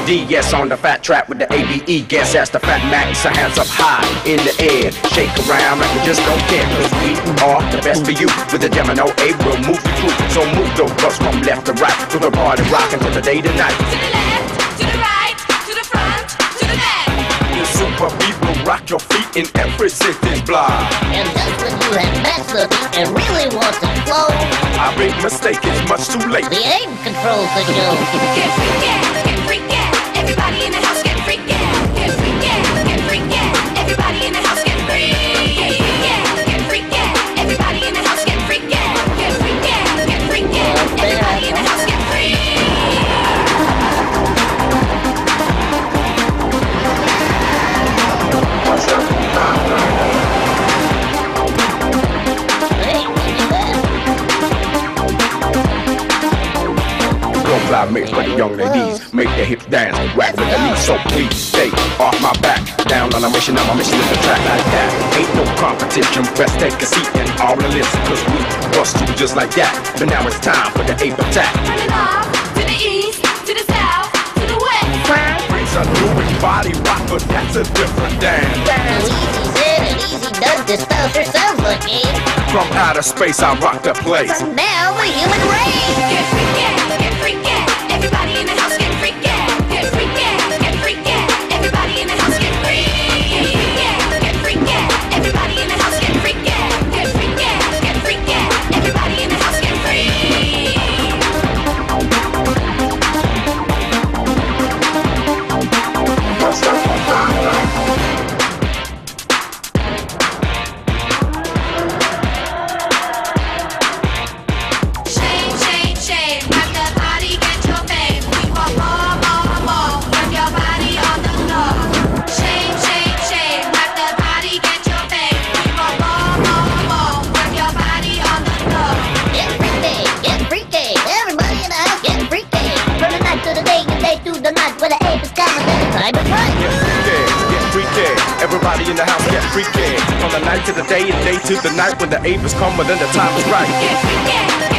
DS on the fat trap with the ABE. Guess that's the Fat Max. So hands up high in the air, shake around like we just don't care. Cause we are the best for you. With the Gemini A, we'll move you through. So move those bus from left to right. To the party rockin' till the day to night. To the left, to the right, to the front, to the back. The super beat will rock your feet in every sentence block. And just when you have matched the beat and really want to flow, our big mistake is much too late. the aim controls the show. Get freaky, get freaky. Everybody in the house get freaky. Get freaky, get freaky. Everybody in the house get freaky. Get freaky, everybody in the house get freaky. Get freaky, get freaky. Everybody in the house get freaky. Fly mix for the young ladies, make their hips dance, whack with the knees, so please stay off my back. Down on a mission, now my mission is to track like that. Ain't no competition, best take a seat and all the list, cause we bust you just like that. But now it's time for the ape attack. Turn it off, to the east, to the south, to the west. Brings a new body rock, but that's a different dance. So easy said and easy done, this style sure sounds like it. From outer space, I rock the place. From now, the human race. Get freaky, get freaky. Everybody in the house get freaky. Get freaky, get freaky. Everybody in the house get freaky. Get freaky, everybody in the house get freaky. Get freaky, get freaky. Everybody in the house get freaky. Shame, shame, shame. Rock the body, get your fame. We want more, more, more. Work your body on the floor. Shame, shame, shame. Rock the body, get your fame. We want more, more, more. Work your body on the floor. Get freaky, get freaky. Everybody in the house get freaky. From the night to the day and day to the night, where the ape is coming, then the time is right. Get freaky, everybody in the house get freaky. From the night to the day and day to the night, when the ape is coming, then the time is right. Get freaky,